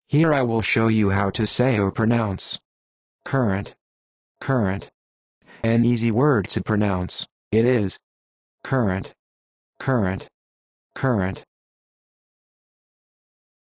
Here I will show you how to say or pronounce currant, currant. An easy word to pronounce. It is currant, currant, currant.